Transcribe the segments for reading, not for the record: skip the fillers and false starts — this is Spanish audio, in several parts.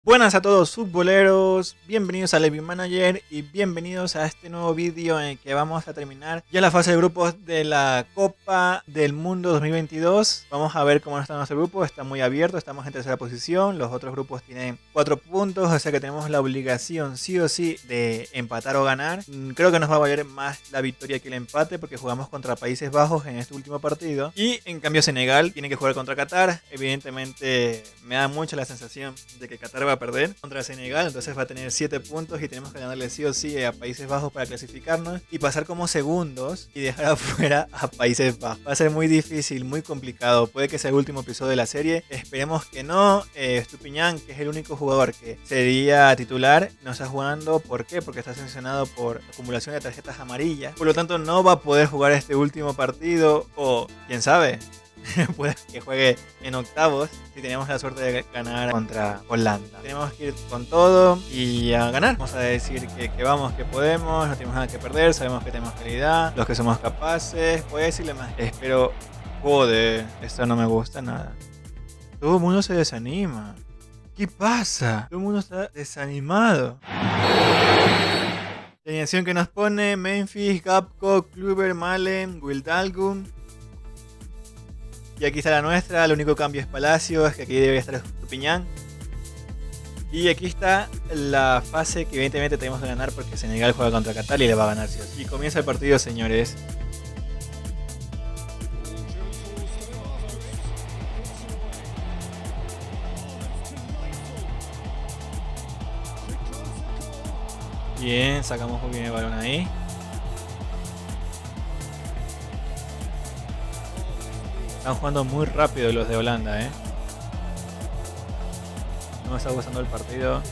Buenas a todos futboleros, bienvenidos a Levy Manager y bienvenidos a este nuevo vídeo en el que vamos a terminar ya la fase de grupos de la Copa del Mundo 2022. Vamos a ver cómo está nuestro grupo, está muy abierto, estamos en tercera posición, los otros grupos tienen 4 puntos, o sea que tenemos la obligación sí o sí de empatar o ganar. Creo que nos va a valer más la victoria que el empate porque jugamos contra Países Bajos en este último partido y en cambio Senegal tiene que jugar contra Qatar. Evidentemente me da mucho la sensación de que Qatar va a perder contra Senegal, entonces va a tener 7 puntos y tenemos que ganarle sí o sí a Países Bajos para clasificarnos y pasar como segundos y dejar afuera a Países Bajos. Va a ser muy difícil, muy complicado, puede que sea el último episodio de la serie, esperemos que no. Estupiñán, que es el único jugador que sería titular, no está jugando. ¿Por qué? Porque está sancionado por acumulación de tarjetas amarillas, por lo tanto no va a poder jugar este último partido, o quién sabe, puede que juegue en octavos si tenemos la suerte de ganar contra Holanda. Tenemos que ir con todo y a ganar. Vamos a decir que vamos, que podemos, no tenemos nada que perder, sabemos que tenemos calidad, los que somos capaces. Voy a decirle más, espero. Joder, esto no me gusta nada. Todo el mundo se desanima. ¿Qué pasa? Todo el mundo está desanimado. La alineación que nos pone: Memphis, Gapco, Kluber, Malen, Wijnaldum. Y aquí está la nuestra, el único cambio es Palacios, que aquí debe estar Estupiñán. Y aquí está la fase que evidentemente tenemos que ganar porque Senegal juega contra Qatar y le va a ganar sí o sí. Y comienza el partido, señores. Bien, sacamos muy bien el balón ahí. Están jugando muy rápido los de Holanda, No me está gustando el partido.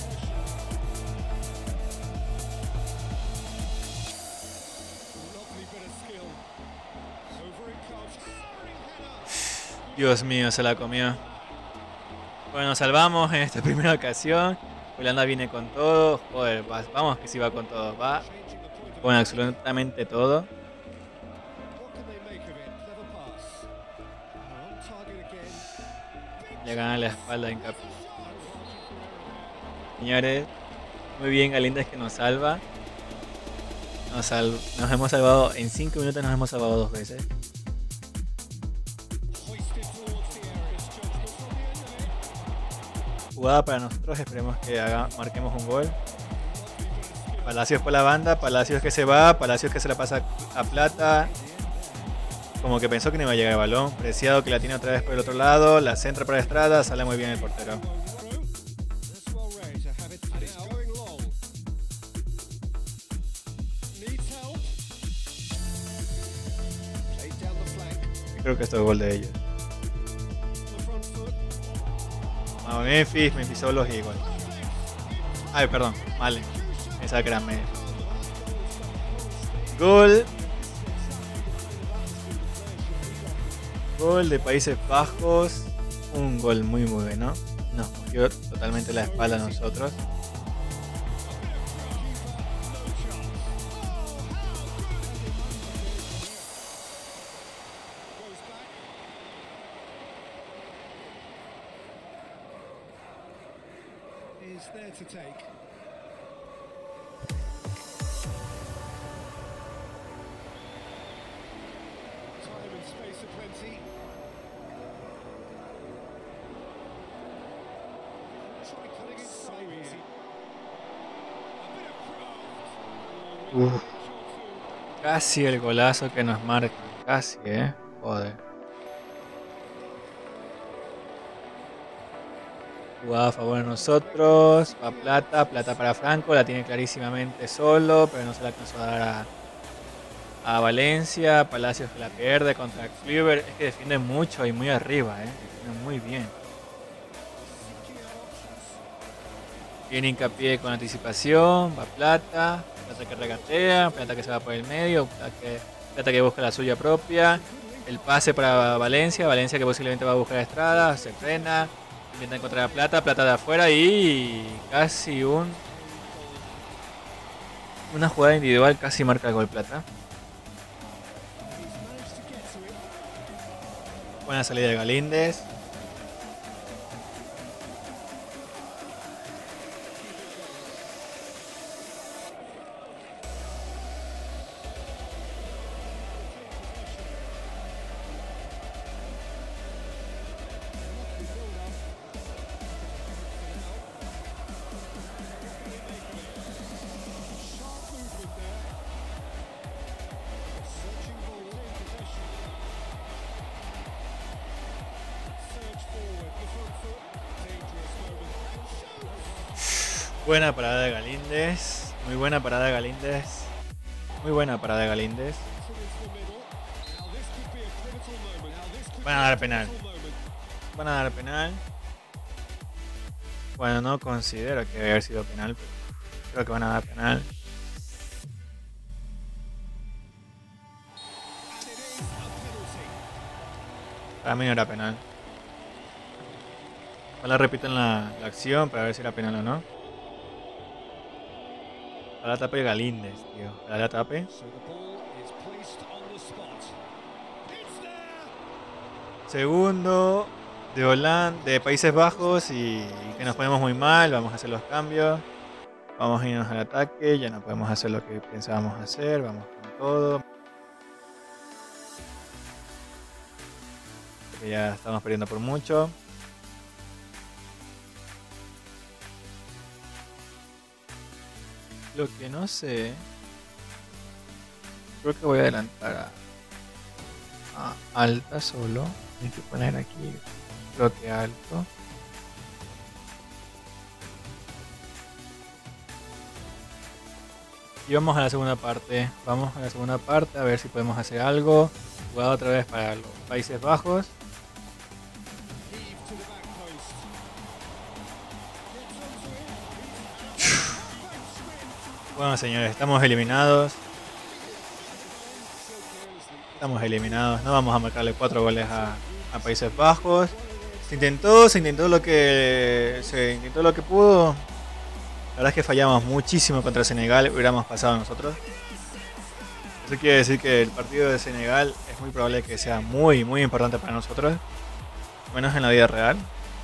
Dios mío, se la comió. Bueno, nos salvamos en esta primera ocasión. Holanda viene con todo. Joder, vamos que sí va con todo. Va con absolutamente todo. Le gana la espalda en Capi. Señores, muy bien Galíndez que nos salva. Nos hemos salvado en 5 minutos, nos hemos salvado 2 veces. Jugada para nosotros, esperemos que marquemos un gol. Palacios por la banda, Palacios que se va, Palacios que se la pasa a Plata. Como que pensó que no iba a llegar el balón. Preciado que la tiene otra vez por el otro lado. La centra para Estrada. Sale muy bien el portero. Creo que esto es gol de ellos. Vamos, Memphis solos y gol. Ay, perdón, Malen. Esa que era Memphis. Gol. Gol de Países Bajos. Un gol muy bueno. Nos cogió totalmente la espalda a nosotros. Casi el golazo que nos marca. Casi, joder. Jugada a favor de nosotros. Va Plata, Plata para Franco. La tiene clarísimamente solo, pero no se la alcanzó a dar a Valencia. Palacios que la pierde contra Kluber. Es que defiende mucho y muy arriba, defiende muy bien. Tiene hincapié con anticipación. Va Plata. Plata que regatea. Plata que se va por el medio. Plata que busca la suya propia. El pase para Valencia. Valencia que posiblemente va a buscar a Estrada. Se frena. Intenta encontrar a Plata. Plata de afuera. Y casi una jugada individual casi marca el gol Plata. Buena salida de Galíndez. Buena parada de Galíndez. Muy buena parada de Galíndez. Muy buena parada de Galíndez. Van a dar penal. Van a dar penal. Bueno, no considero que debe haber sido penal, pero creo que van a dar penal. Para mí no era penal. Ojalá repiten la acción para ver si era penal o no. Ojalá tape Galíndez, tío. Ojalá tape. Segundo de Holanda, de Países Bajos y que nos ponemos muy mal. Vamos a hacer los cambios. Vamos a irnos al ataque. Ya no podemos hacer lo que pensábamos hacer. Vamos con todo. Porque ya estamos perdiendo por mucho. Lo que no sé. Creo que voy a adelantar a alta solo. Hay que poner aquí bloque alto. Y vamos a la segunda parte. Vamos a la segunda parte a ver si podemos hacer algo. Jugada otra vez para los Países Bajos. Bueno, señores, estamos eliminados. Estamos eliminados. No vamos a marcarle 4 goles a Países Bajos. Se intentó lo que pudo. La verdad es que fallamos muchísimo contra Senegal. Hubiéramos pasado nosotros. Eso quiere decir que el partido de Senegal es muy probable que sea muy, muy importante para nosotros. Menos en la vida real.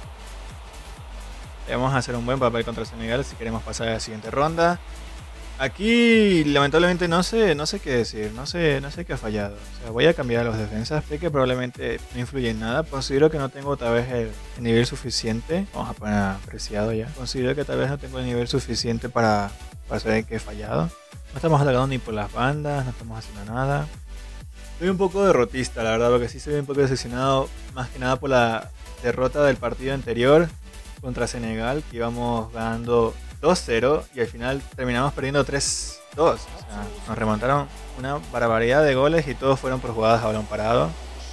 Debemos hacer un buen papel contra Senegal si queremos pasar a la siguiente ronda. Aquí lamentablemente no sé qué decir, no sé qué ha fallado. O sea, voy a cambiar a los defensas, sé que probablemente no influye en nada. Considero que no tengo otra vez el nivel suficiente. Vamos a poner apreciado ya. Considero que tal vez no tengo el nivel suficiente para saber que he fallado. No estamos atacando ni por las bandas, no estamos haciendo nada. Soy un poco derrotista, la verdad, porque sí estoy un poco decepcionado, más que nada por la derrota del partido anterior contra Senegal, que íbamos ganando 2-0 y al final terminamos perdiendo 3-2. O sea, nos remontaron una barbaridad de goles y todos fueron por jugadas a balón parado.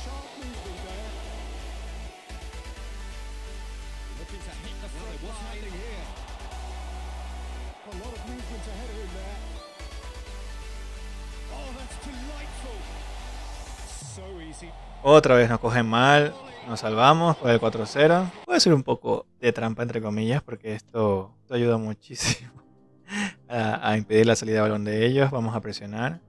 Otra vez nos cogen mal, nos salvamos por el 4-0. Puede ser un poco de trampa entre comillas porque esto ayuda muchísimo a impedir la salida de balón de ellos. Vamos a presionar.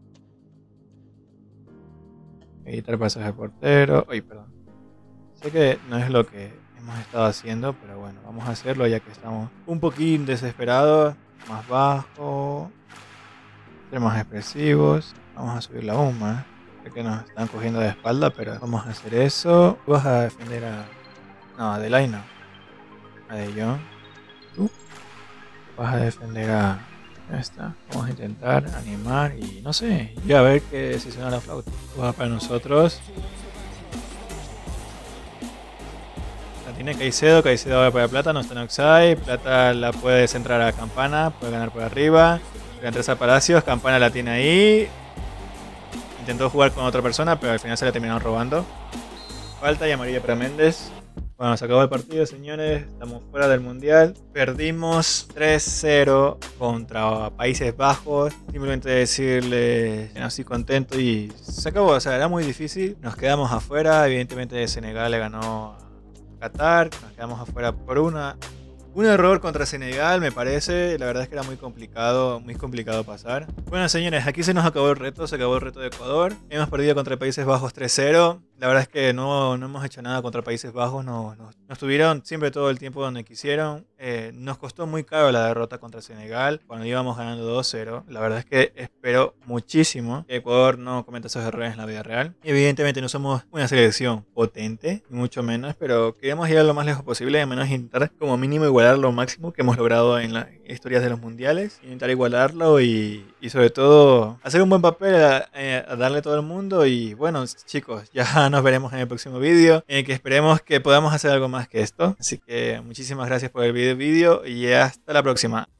Evitar pases al portero. Uy, perdón. Sé que no es lo que hemos estado haciendo, pero bueno, vamos a hacerlo ya que estamos un poquín desesperados. Más bajo. Ser más expresivos. Vamos a subir aún más. Que nos están cogiendo de espalda, pero vamos a hacer eso. Tú vas a defender a... No, a Delay no. A De Jong. Tú vas a defender a... Ya está. Vamos a intentar animar y no sé. Y a ver qué si suena la flauta. Va para nosotros. La tiene Caicedo. Caicedo va para Plata. No está en offside. Plata la puede centrar a Campana. Puede ganar por arriba. Puede entrar a Palacios. Campana la tiene ahí. Intentó jugar con otra persona, pero al final se la terminaron robando. Falta y amarilla para Méndez. Bueno, se acabó el partido, señores. Estamos fuera del mundial. Perdimos 3-0 contra Países Bajos. Simplemente decirle que no estoy contento y se acabó. O sea, era muy difícil. Nos quedamos afuera. Evidentemente Senegal le ganó a Qatar. Nos quedamos afuera por un error contra Senegal, me parece. La verdad es que era muy complicado pasar. Bueno, señores, aquí se nos acabó el reto. Se acabó el reto de Ecuador. Hemos perdido contra Países Bajos 3-0. La verdad es que no hemos hecho nada contra Países Bajos. Nos tuvieron siempre todo el tiempo donde quisieron. Nos costó muy caro la derrota contra Senegal cuando íbamos ganando 2-0. La verdad es que espero muchísimo que Ecuador no cometa esos errores en la vida real. Evidentemente no somos una selección potente, ni mucho menos, pero queremos ir lo más lejos posible, al menos intentar como mínimo igualar lo máximo que hemos logrado en las historias de los mundiales. Intentar igualarlo y y sobre todo hacer un buen papel a darle a todo el mundo. Y bueno, chicos, ya nos veremos en el próximo vídeo, en el que esperemos que podamos hacer algo más que esto. Así que muchísimas gracias por el vídeo y hasta la próxima.